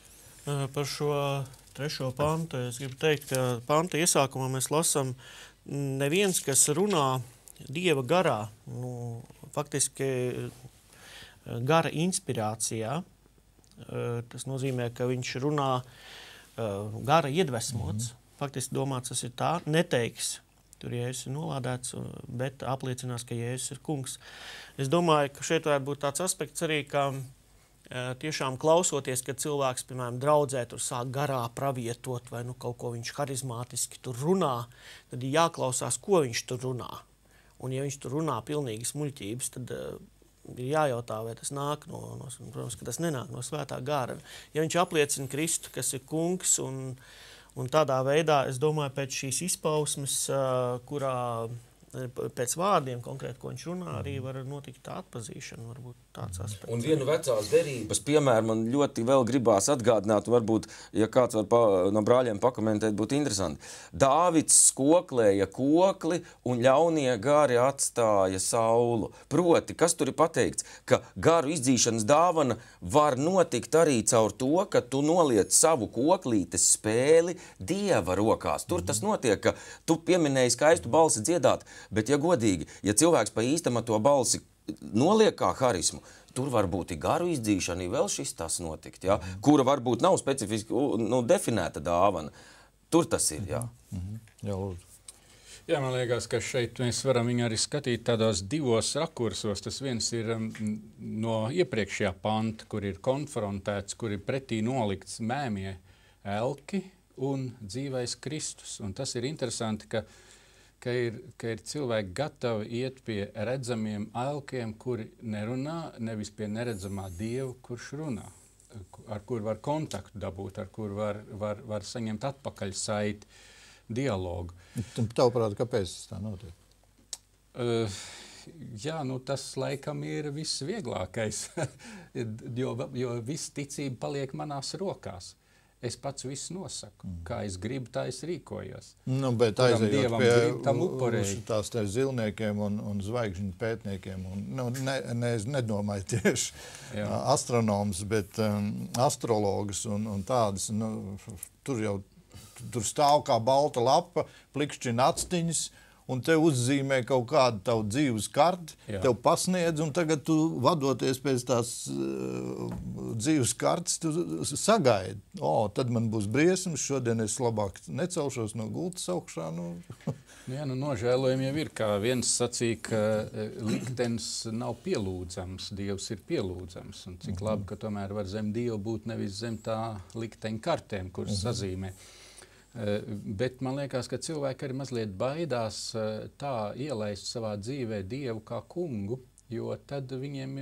Par šo trešo pantu es gribu teikt, ka panta iesākumā mēs lasām neviens, kas runā Dieva garā, nu, faktiski gara inspirācijā. Tas nozīmē, ka viņš runā gara iedvesmots. Mm-hmm. Faktiski domāts, tas ir tā, neteiks, tur Jēzus ir nolādēts, bet apliecinās, ka Jēzus ir kungs. Es domāju, ka šeit varētu būt tāds aspekts arī, ka tiešām klausoties, kad cilvēks, piemēram, draudzē tur sāk garā pravietot vai nu kaut ko viņš harizmātiski tur runā, tad ir jāklausās, ko viņš tur runā. Un ja viņš tur runā pilnīgi smuļķības, tad ir jājautā, vai tas nāk no, no, protams, ka tas nenāk no svētā gara. Ja viņš apliecina Kristu, kas ir kungs un Un tādā veidā, es domāju, pēc šīs izpausmes, kurā pēc vārdiem konkrēti, ko viņš runā, arī var notikt tā atpazīšana varbūt. tāds aspekts. Un vienu vecās derības piemēru man ļoti vēl gribās atgādināt, varbūt, ja kāds var pa, no brāļiem pakomentēt, būtu interesanti. Dāvids skoklēja kokli un ļaunie gari atstāja saulu. Proti, kas tur ir pateikts, ka garu izdzīšanas dāvana var notikt arī caur to, ka tu noliec savu koklītes spēli Dieva rokās. Tur tas notiek, ka tu pieminēji skaistu balsi dziedāt, bet ja godīgi, ja cilvēks pa īstam to balsi noliek kā harismu, tur var būt garu izdzīšana, vēl šis tas notikt, ja? Mm. Kura varbūt nav specifiski nu, definēta dāvana. Tur tas ir, jā. Mm-hmm. Jā, lūdzu. Jā, man liekas, ka šeit mēs varam viņu arī skatīt tādos divos rakursos. Tas viens ir um, no iepriekšējā panta, kur ir konfrontēts, kur ir pretī nolikts mēmie elki un dzīvais Kristus. Un tas ir interesanti, ka Ka ir, ka ir cilvēki gatavi iet pie redzamiem elkiem, kuri nerunā, nevis pie neredzamā Dieva, kurš runā, ar kur var kontaktu dabūt, ar kur var, var, var saņemt atpakaļ saiti dialogu. Tavuprāt, kāpēc tā notiek? Uh, jā, nu tas laikam ir viss vieglākais, jo, jo viss ticība paliek manās rokās. Es pats visu nosaku. Mm. Kā es gribu, tā es rīkojos. Nu, bet aizejot pie upurēju. tās te zilniekiem un, un zvaigžņu pētniekiem, un, nu, ne, ne, es nedomāju tieši Jā. astronomus, bet um, astrologus un, un tādas, nu, tur jau tur stāv kā balta lapa, plikšķina actiņas, un tev uzzīmē kaut kādu tavu dzīves karti, Jā. tev pasniedz, un tagad tu, vadoties pēc tās uh, dzīves kartes, tu sagaidi. O, tad man būs briesmas, šodien es labāk necelšos no gultas augšā. Nu. Jā, nu nožēlojumi jau ir, kā viens sacīja, ka liktenis nav pielūdzams, Dievs ir pielūdzams, un cik mm-hmm. labi, ka tomēr var zem Dievu būt nevis zem tā likteņa kartēm, kuras mm-hmm. sazīmē. Bet man liekas, ka cilvēki arī mazliet baidās tā ielaist savā dzīvē Dievu kā kungu, jo tad viņiem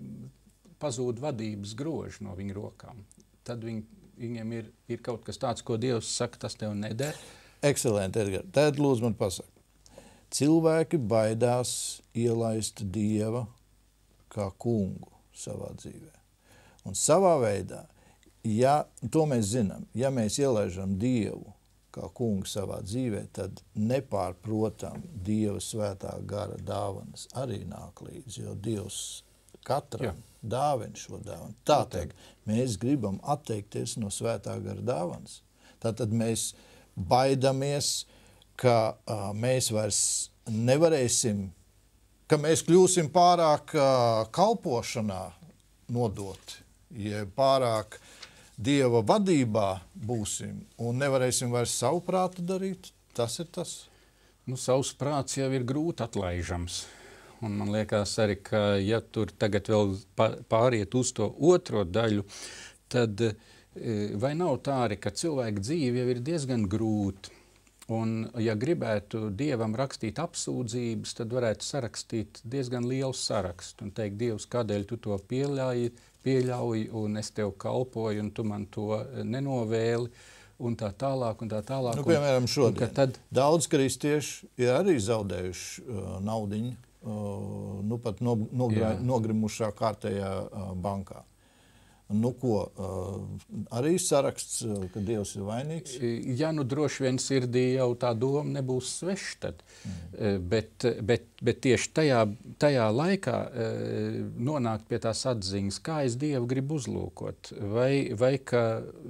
pazūd vadības groži no viņu rokām. Tad viņ, viņiem ir, ir kaut kas tāds, ko Dievs saka, tas tev neder. Ekscelenti, Edgar. Tad lūdzu man pasaka. Cilvēki baidās ielaist Dieva kā kungu savā dzīvē. Un savā veidā, ja to mēs zinām, ja mēs ielaižam Dievu kā kungu savā dzīvē, tad nepārprotam Dieva svētā gara dāvanas arī nāk līdzi, jo Dievs katram Jā. dāvina šo dāvanu. Tātad mēs gribam atteikties no svētā gara dāvanas. Tātad mēs baidamies, ka uh, mēs vairs nevarēsim, ka mēs kļūsim pārāk uh, kalpošanā nodoti, ja pārāk Dieva vadībā būsim un nevarēsim vairs savu prātu darīt, tas ir tas. Nu, savs prāts jau ir grūti atlaižams. Un man liekas arī, ka ja tur tagad vēl pāriet uz to otro daļu, tad vai nav tā arī, ka cilvēka dzīve jau ir diezgan grūta. Un ja gribētu Dievam rakstīt apsūdzības, tad varētu sarakstīt diezgan lielu sarakstu un teikt, Dievs, kādēļ tu to pieļauji, pieļauj, un es tev kalpoju, un tu man to nenovēli, un tā tālāk, un tā tālāk. Nu, piemēram, šodien. Un, tad... Daudz kristieši ir arī zaudējuši uh, naudiņu, uh, nu pat no, nogra, nogrimušā kārtējā uh, bankā. Nu ko, uh, arī saraksts, uh, ka Dievs ir vainīgs? Ja, nu droši vien sirdī jau tā doma nebūs sveša tad. Mm. Bet, bet, bet tieši tajā, tajā laikā uh, nonākt pie tās atziņas, kā es Dievu gribu uzlūkot. Vai, vai ka,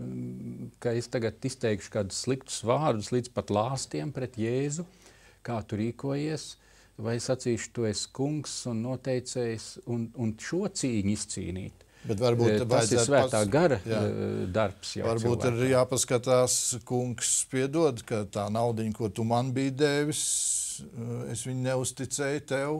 ka es tagad izteikšu kādus sliktus vārdus līdz pat lāstiem pret Jēzu, kā tu rīkojies, vai sacīšu, tu esi kungs un noteicējs, un, un šo cīņu izcīnīt. Bet varbūt tas ir svētā pas... gara jā. darbs. Jau varbūt cilvēkā. Ir jāpaskatās, kungs piedod, ka tā naudiņa, ko tu man biji devis, es viņu neuzticēju tev,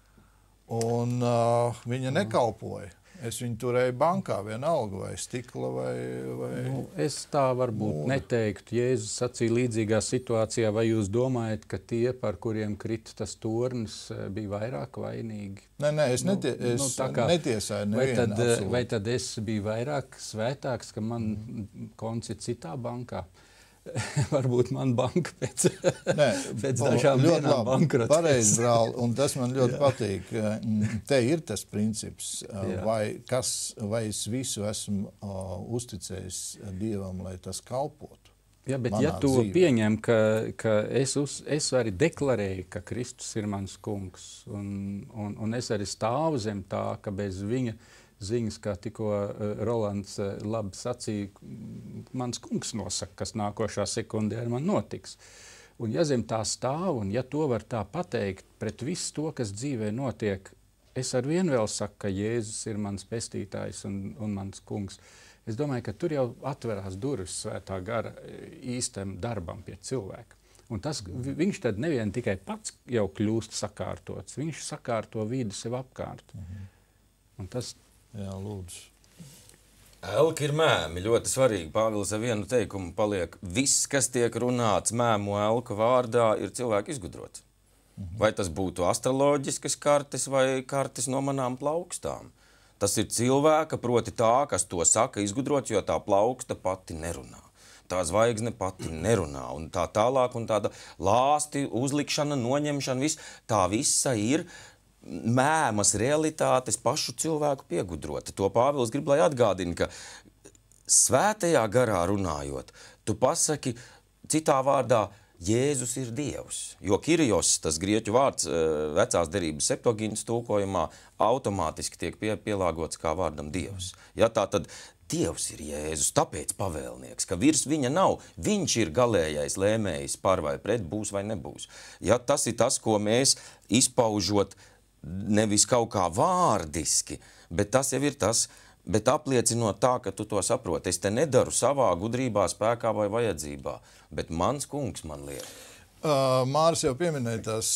un uh, viņa nekalpoja. Es viņu turēju bankā vienalga, vai stikla, vai... vai... Nu, es tā varbūt mūra. Neteiktu. Jēzus sacīja līdzīgā situācijā, vai jūs domājat, ka tie, par kuriem krita tas tornis, bija vairāk vainīgi? Nē, nē, es, netie, nu, es nu, kā, netiesāju nevienu. Vai tad, absolūti. vai tad es biju vairāk svētāks, ka man mm. konts ir citā bankā? varbūt man banka pēc, Nē, pēc dažām dienām bankrotēs. Pareizi, brāl, un tas man ļoti patīk. Te ir tas princips, Jā. vai, kas, vai es visu esmu uh, uzticējis Dievam, lai tas kalpotu. Jā, bet manā ja tu dzīvē. pieņem, ka, ka es, uz, es arī deklarēju, ka Kristus ir mans kungs, un, un, un es arī stāvu zem tā, ka bez viņa ziņas, kā tikko uh, Rolands uh, labi sacīja, mans kungs nosaka, kas nākošā sekundē ar man notiks. Un ja zem tā stāv, un ja to var tā pateikt pret visu to, kas dzīvē notiek, es ar vienu vēl saku, ka Jēzus ir mans pestītājs un, un mans kungs. Es domāju, ka tur jau atverās durvis svētā gara īstam darbam pie cilvēka. Un tas, viņš tad nevien tikai pats jau kļūst sakārtots, viņš sakārto vidi sev apkārt. Mhm. Un tas... Jā, lūdzu. Elka ir mēmi, ļoti svarīgi. Pāvils ar vienu teikumu paliek. Viss, kas tiek runāts mēmu elku vārdā, ir cilvēku izgudrots. Mhm. Vai tas būtu astroloģiskas kartes vai kartes no manām plaukstām? Tas ir cilvēka, proti tā, kas to saka, izgudrots, jo tā plauksta pati nerunā. Tā zvaigzne pati nerunā. Un tā tālāk, un tāda lāsti, uzlikšana, noņemšana, viss, tā visa ir mēmas realitātes pašu cilvēku piegudrota. To Pāvils grib, lai atgādina, ka svētajā garā runājot, tu pasaki citā vārdā, Jēzus ir Dievs, jo Kirijos, tas grieķu vārds vecās derības septuagintas tulkojumā, automātiski tiek pie, pielāgots kā vārdam Dievs. Ja, tā tad Dievs ir Jēzus, tāpēc pavēlnieks, ka virs viņa nav, viņš ir galējais lēmējs par vai pret, būs vai nebūs. Ja, tas ir tas, ko mēs izpaužot nevis kaut kā vārdiski, bet tas jau ir tas, bet apliecinot tā, ka tu to saproti. Es te nedaru savā gudrībā, spēkā vai vajadzībā, bet mans kungs man liek. Uh, Māris jau pieminēja tās,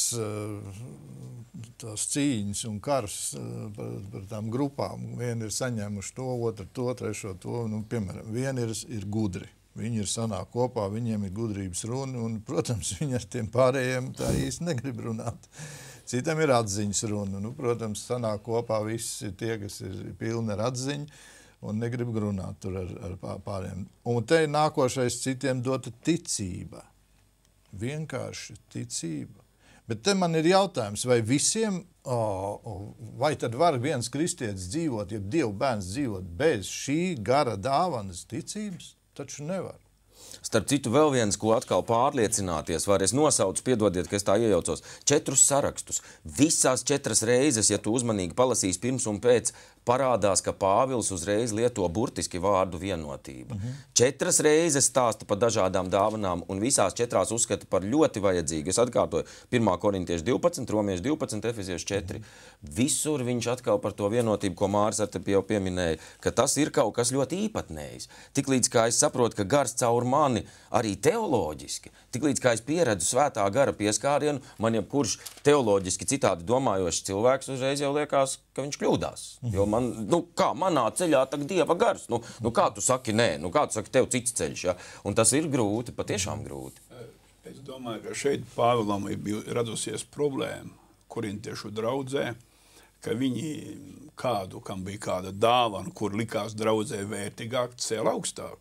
uh, tās cīņas un karus uh, par, par tām grupām. Vieni ir saņēmuši to, otru to, trešo to. Nu, piemēram, vieni ir, ir gudri. Viņi ir sanāk kopā, viņiem ir gudrības runa, un, protams, viņi ar tiem pārējiem tā īsti negrib runāt. Citam ir atziņas runa. Nu, protams, sanāk kopā visi ir tie, kas ir pilni ar atziņu un negrib runāt tur ar, ar pārējiem. Un te nākošais citiem dota ticība. Vienkārši ticība. Bet te man ir jautājums, vai visiem, oh, vai tad var viens kristietis dzīvot, ja Dieva bērns dzīvot bez šī gara dāvanas ticības? Taču nevar. Starp citu, vēl viens, ko atkal pārliecināties var, es nosaucu, piedodiet, ka es tā iejaucos, četrus sarakstus. Visās četras reizes, ja tu uzmanīgi palasīsi pirms un pēc, parādās, ka Pāvils uzreiz lieto burtiski vārdu vienotība. Mhm. Četras reizes stāsta par dažādām dāvanām un visās četrās uzskata par ļoti vajadzīgu. Es atkārtoju, pirmā korintieši divpadsmit, romieši divpadsmit, efezieši četri. Mhm. Visur viņš atkal par to vienotību, ko Māris ar te jau pieminēja, ka tas ir kaut kas ļoti īpatnējs. Tiklīdz kā es saprotu, ka gars caur mani arī teoloģiski, tiklīdz kā es pieredzu svētā gara pieskārienu, man jebkurš teoloģiski citādi domājošs cilvēks uzreiz jau liekas, ka viņš kļūdās. Jo man, nu kā, manā ceļā tak Dieva gars. Nu, nu kā tu saki nē, nu kā tu saki tev cits ceļš, ja? Un tas ir grūti, patiešām grūti. Es domāju, ka šeit Pāvilam ir radusies problēma korintiešu draudzē, ka viņi kādu, kam bija kāda dāvana, kur likās draudzē vērtīgāk, cēl augstāk.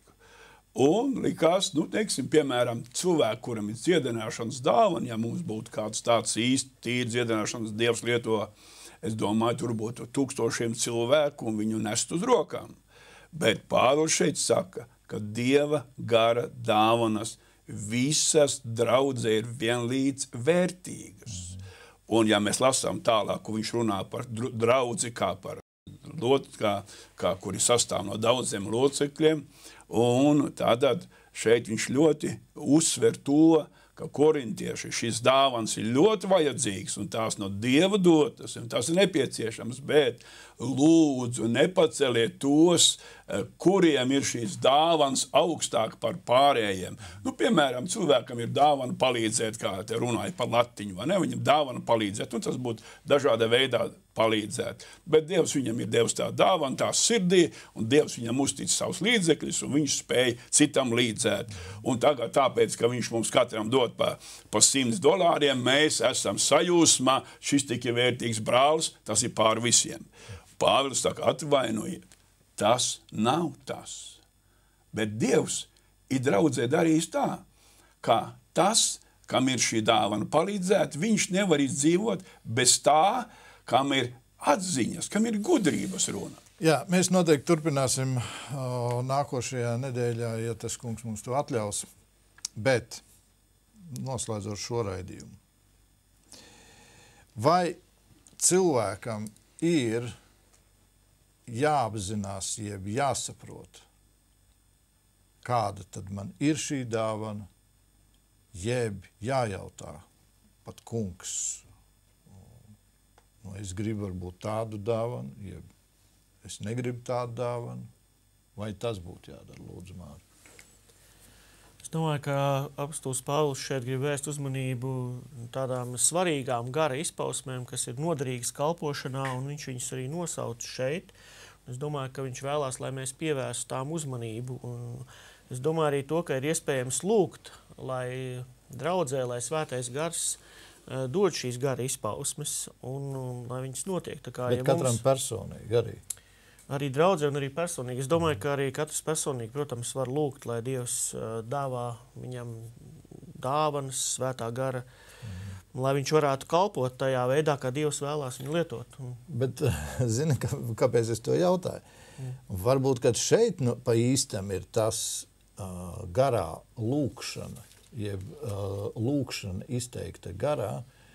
Un likās, nu, teiksim, piemēram, cilvēku, kuram ir dziedināšanas dāvana, ja mums būtu kāds tāds īsti tīri dziedināšanas Dievs lieto, es domāju, tur būtu tūkstošiem cilvēku un viņu nest uz rokām. Bet Pāvils šeit saka, ka Dieva gara dāvanas visas draudzē ir vienlīdz vērtīgas. Un ja mēs lasām tālāk, ko viņš runā par draudzi kā par lot, kā, kā, kuri sastāv no daudziem locekļiem, un tātad šeit viņš ļoti uzsver to, ka korintieši šīs dāvans ir ļoti vajadzīgs un tās no Dieva dotas, un tās ir nepieciešams, bet lūdzu nepaceliet tos, kuriem ir šīs dāvans augstāk par pārējiem. Nu, piemēram, cilvēkam ir dāvana palīdzēt, kā te runāja par latiņu, vai ne? Viņam dāvana palīdzēt, un tas būtu dažāda veidā palīdzēt. Bet Dievs viņam ir devis tā dāvana, tā sirdī, un Dievs viņam uztic savus līdzekļus, un viņš spēj citam līdzēt. Un tagad tāpēc, ka viņš mums katram dod pa, pa simts dolāriem, mēs esam sajūsmā, šis tik ir vērtīgs brālis, tas ir pār visiem. Pāvils saka, atvainojiet, tas nav tas. Bet Dievs ir draudzē darījis tā, ka tas, kam ir šī dāvana palīdzēt, viņš nevar izdzīvot bez tā, kam ir atziņas, kam ir gudrības runa. Jā, mēs noteikti turpināsim o, nākošajā nedēļā, ja tas kungs mums to atļaus, bet noslēdzot šo raidījumu. Vai cilvēkam ir jāapzinās, jeb jāsaprot, kāda tad man ir šī dāvana, jeb jājautā pat kungs, nu, es gribu varbūt tādu dāvanu, jeb es negribu tādu dāvanu, vai tas būtu jādara, lūdzu, Māri? Es domāju, ka apostols Pāvils šeit grib vērst uzmanību tādām svarīgām gara izpausmēm, kas ir noderīgas kalpošanā, un viņš viņus arī nosauc šeit. Es domāju, ka viņš vēlās, lai mēs pievērstu tām uzmanību. Un es domāju arī to, ka ir iespējams lūgt, lai draudzē, lai svētais gars uh, dod šīs gara izpausmes, un, un lai viņas notiek. Tā kā, Bet ja katram mums... personīgi arī. Arī draudzē un arī personīgi. Es domāju, ka arī katrs personīgi, protams, var lūgt, lai Dievs uh, dāvā viņam dāvanas, svētā gara, mm. lai viņš varētu kalpot tajā veidā, kā Dievs vēlās viņu lietot. Un... Bet, zini, kā, kāpēc es to jautāju? Mm. Varbūt, kad šeit nu, pa īstam ir tas uh, garā lūkšana, jeb uh, lūkšana izteikta garā,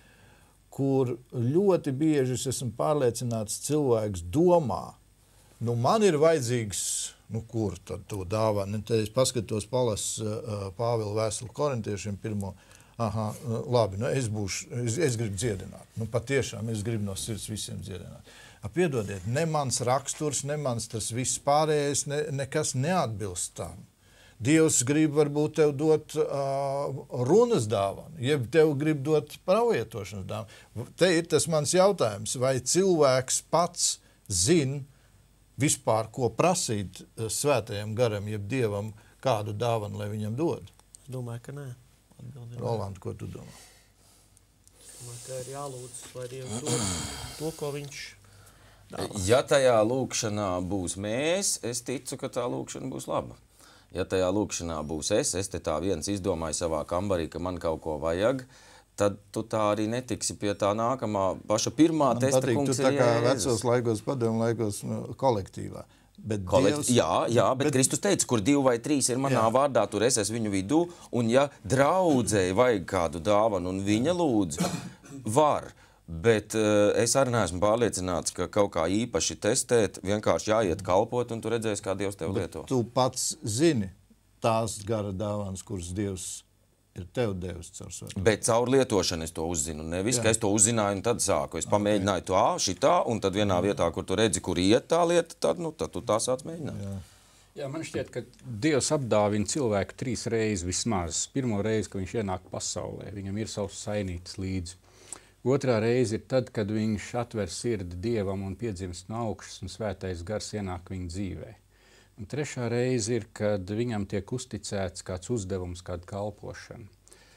kur ļoti bieži es esmu pārliecināts cilvēks domā, nu, man ir vajadzīgs, nu, kur tad to dāvana? Tad es paskatos, palas uh, Pāvila vēstuli korintiešiem pirmo, aha, labi, nu, es būšu, es, es gribu dziedināt. Nu, patiešām, es gribu no sirds visiem dziedināt. A, piedodiet, ne mans raksturs, ne mans tas viss pārējais, ne, nekas neatbilst tam. Dievs grib varbūt tev dot uh, runas dāvanu, jeb tev grib dot pravietošanas dāvanu. Te ir tas mans jautājums, vai cilvēks pats zina, vispār, ko prasīt svētajam garam, jeb Dievam, kādu dāvanu, lai viņam dod? Es domāju, ka nē. Roland, ko tu domā? Es domāju, ka ir jālūdz, lai Dievs dod to, ko viņš dāvā. Ja tajā lūkšanā būs mēs, es ticu, ka tā lūkšana būs laba. Ja tajā lūkšanā būs es, es te tā viens izdomāju savā kambarī, ka man kaut ko vajag, tad tu tā arī netiksi pie tā nākamā paša pirmā Man testa patīk, kungs tu tā ir kā Jēzus. vecos laikos, padomu laikos nu, kolektīvā. Bet Kolekt... Dievs... Jā, jā, bet, bet Kristus teica, kur divi vai trīs ir manā Jā. vārdā, tur es esmu viņu vidū, un ja draudzēji vajag kādu dāvanu un viņa lūdz, var. Bet uh, es arī neesmu pārliecināts, ka kaut kā īpaši testēt, vienkārši jāiet kalpot, un tu redzēsi, kā Dievs tev lieto. Tu pats zini tās gara dāvanas, kuras Dievs ir tev devis caur svēto. Bet caur lietošanu es to uzzinu. Nevis, Jā. ka es to uzzināju un tad sāku. Es pamēģināju to ā, šitā, un tad vienā vietā, kur tu redzi, kur iet tā lieta, tad, nu, tad tu tā sāc mēģināt. Jā. Jā, man šķiet, ka Dievs apdāvina cilvēku trīs reizes vismaz. Pirmo reizi, kad viņš ienāk pasaulē, viņam ir savs sainītis līdzi. Otrā reize ir tad, kad viņš atver sirdi Dievam un piedzimst no augšas un svētais gars ienāk viņa dzīvē. Un trešā reize ir, kad viņam tiek uzticēts kāds uzdevums, kāda kalpošana.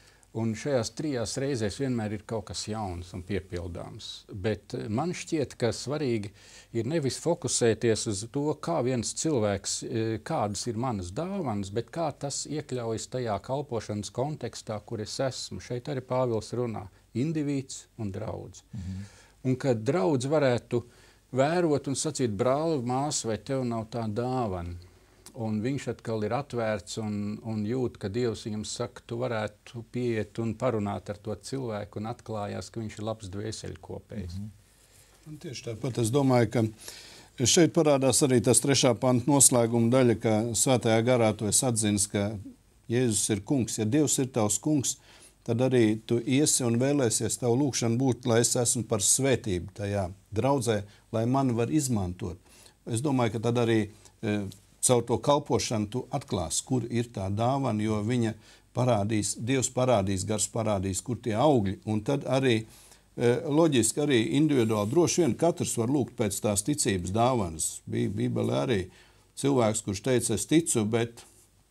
Un šajās trijās reizēs vienmēr ir kaut kas jauns un piepildāms. Bet man šķiet, ka svarīgi ir nevis fokusēties uz to, kā viens cilvēks, kādas ir manas dāvanas, bet kā tas iekļaujas tajā kalpošanas kontekstā, kur es esmu. Šeit arī Pāvils runā indivīds un draudz. Mhm. Un kad draudz varētu vērot un sacīt, brāli, māsa, vai tev nav tā dāvana? Un viņš atkal ir atvērts un, un jūt, ka Dievs viņam saka, tu varētu pieiet un parunāt ar to cilvēku, un atklājās, ka viņš ir labs dvēseļkopējs. Mm-hmm. Tieši tāpat es domāju, ka šeit parādās arī tas trešā panta noslēguma daļa, ka svētajā garā tu esi atzinis, ka Jēzus ir kungs. Ja Dievs ir tavs kungs, tad arī tu iesi un vēlēsies tavu lūkšanu būt, lai es esmu par svētību tajā draudzē, lai mani var izmantot. Es domāju, ka tad arī e, caur to kalpošanu tu atklās, kur ir tā dāvana, jo viņa parādīs, Dievs parādīs, gars parādīs, kur tie augļi, un tad arī e, loģiski, arī individuāli, droši vien katrs var lūgt pēc tās ticības dāvanas. Bībelē arī cilvēks, kurš teica, es ticu, bet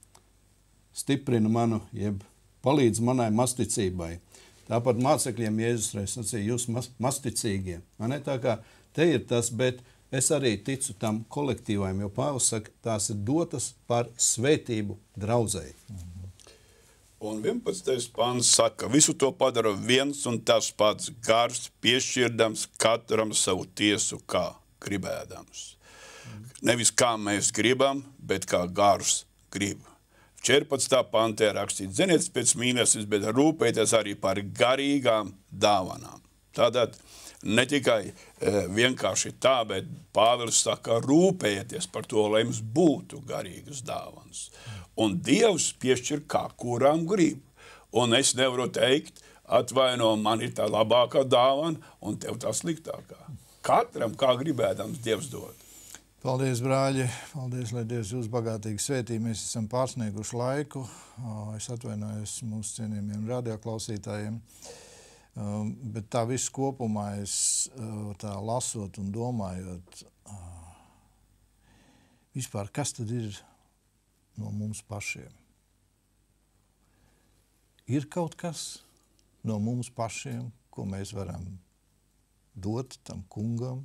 stiprina manu, jeb palīdz manai masticībai. Tāpat mācekļiem Jēzus reiz sacīja, jūs mas, masticīgie. Man ne tā kā te ir tas, bet es arī ticu tam kolektīvajam, jo Pāvils saka, tās ir dotas par svētību draudzei. Un vienpadsmitais pants saka, visu to padara viens un tas pats gars, piešķirdams katram savu tiesu, kā gribēdams. Nevis kā mēs gribam, bet kā gars grib. četrpadsmitā pantā rakstīts, ziniet pēc mīlestības, bet rūpēties arī par garīgām dāvanām. Tātad ne tikai e, vienkārši tā, bet Pāvils saka, rūpējieties par to, lai jums būtu garīgas dāvanas. Un Dievs piešķir kā kurām grib. Un es nevaru teikt, atvaino, man ir tā labākā dāvana un tev tā sliktākā. Katram kā gribēdams Dievs dod. Paldies, brāļi. Paldies, lai Dievs jūs bagātīgi svētī. Mēs esam pārsnieguši laiku. Es atvainojos mūsu cienījumiem radioklausītājiem. Bet tā viss kopumā es tā lasot un domājot, vispār kas tad ir no mums pašiem? Ir kaut kas no mums pašiem, ko mēs varam dot tam kungam?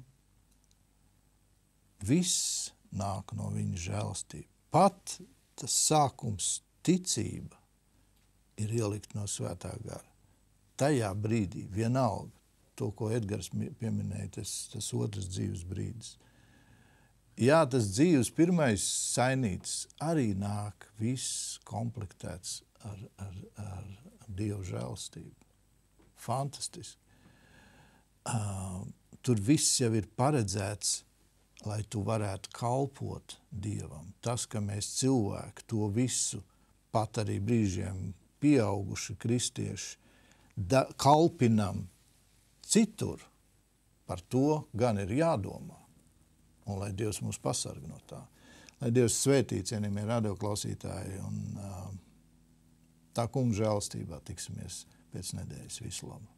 Viss nāk no viņa žēlastība. Pat tas sākums, ticība, ir ielikt no svētā gara. Tajā brīdī, vienalga, to, ko Edgars pieminēja, tas, tas otrs dzīves brīdis. Jā, tas dzīves pirmais sainītis arī nāk viss komplektēts ar, ar, ar Dievu žēlastību. Fantastiski. Uh, tur viss jau ir paredzēts, lai tu varētu kalpot Dievam. Tas, ka mēs cilvēki to visu, pat arī brīžiem pieauguši kristieši, da, kalpinam citur, par to gan ir jādomā. Un lai Dievs mūs pasarg no tā. Lai Dievs svētī, cienījamie radioklausītāji, un uh, tā kunga žēlastībā tiksimies pēc nedēļas. Visu labu!